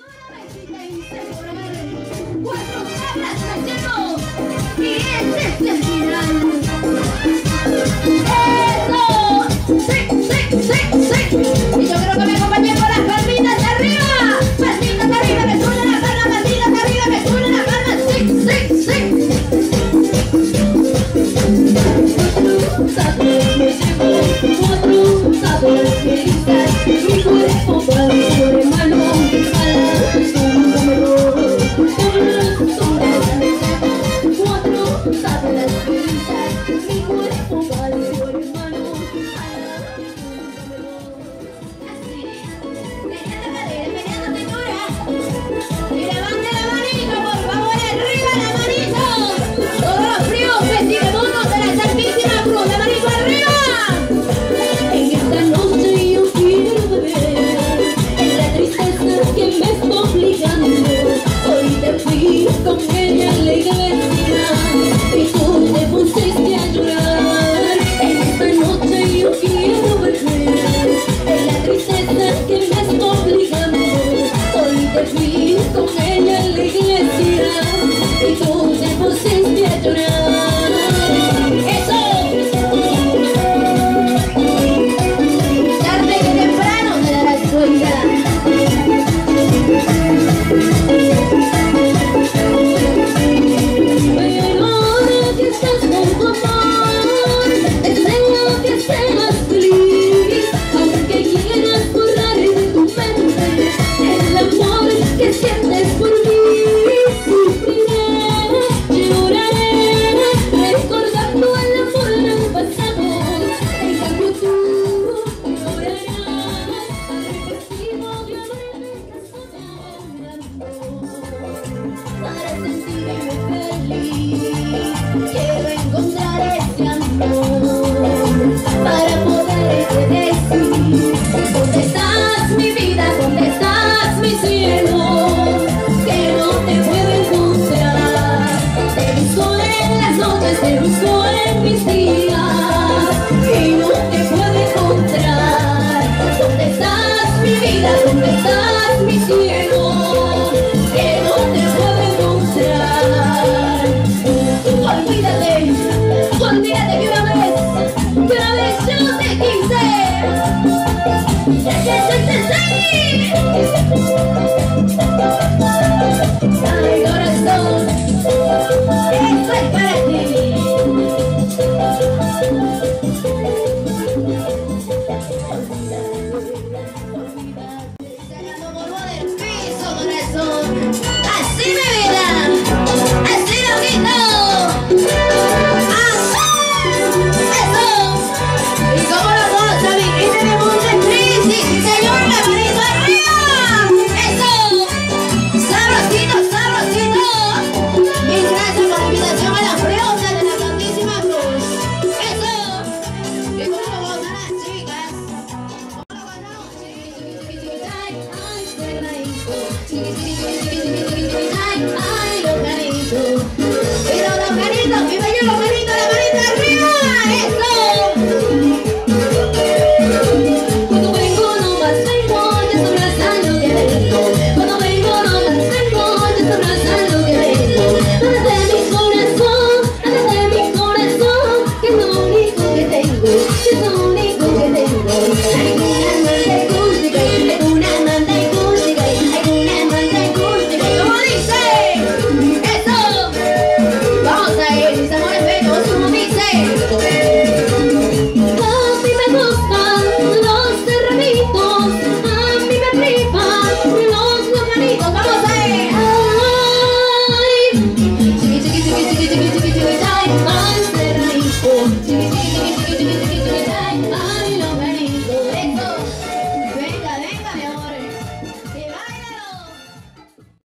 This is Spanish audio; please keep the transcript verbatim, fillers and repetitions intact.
Cuatro cabras cayendo y este es el final. ¡Eso! ¡Sí, sí, sí, sí! Y yo creo que me acompañé con las palmitas arriba. Palmitas arriba, me suena la palma, palmitas arriba, me suena la palma. ¡Sí, sí, sí! Cuatro sabores me llevo, cuatro sabores me dictas. Mi cuerpo va sobre mano, a la sombra me robo. Cuatro sabores me dictas. Mi cuerpo va sobre mano, a la sombra me robo. Así, meneando cadera, meneando cintura. Y levante la manito, por favor, arriba la manito. Todos los fríos festivemonos de la Santísima Cruz, la manito arriba. En esta noche yo quiero beber, en la tristeza que me está obligando. Hoy te fui con ella a la iglesia y tú te pusiste a llorar. En esta noche yo quiero beber, en la tristeza que me está obligando. Hoy te fui con ella a la iglesia y tú te pusiste a llorar. ¡Eso! Tarde que temprano te darás cuenta. Pero ahora que estás con tu amor, te deseo que seas feliz. Aunque quieras borrar de tu mente el amor que sientes por mí, sufriré, lloraré, recordando el amor del pasado. En cambio tú llorarás al recibo de haberme soñando. Para sentirme feliz, quiero encontrar ese amor, para poderte decir: ¿dónde estás mi vida? ¿Dónde estás mi cielo? Que no te puedo encontrar. Te busco en las noches, te busco en mis días y no te puedo encontrar. ¿Dónde estás mi vida? ¿Dónde estás mi cielo? Que no te puedo encontrar. Olvídate, olvídate que una vez, que una vez yo te quise. ¡Sí, sí, sí, sí! Ay, corazón, esto es para ti. Sacando polvo del piso, corazón. Así mi vida, así lo quito. ¡Eso! Y como lo goza, mi gente de Montecristi, sí señor, la manito arriba. ¡Eso! ¡Sabrosito, sabrosito! Mil gracias por la invitación a la pregunta de la Santísima Cruz. ¡Eso! Y como lo gozan las chicas. Como lo gozamos, chiqui, chiqui, chiqui, chiqui, ay, ay, se la hizo. Chiqui, chiqui, chiqui, chiqui, chiqui, chiqui, ay, ay.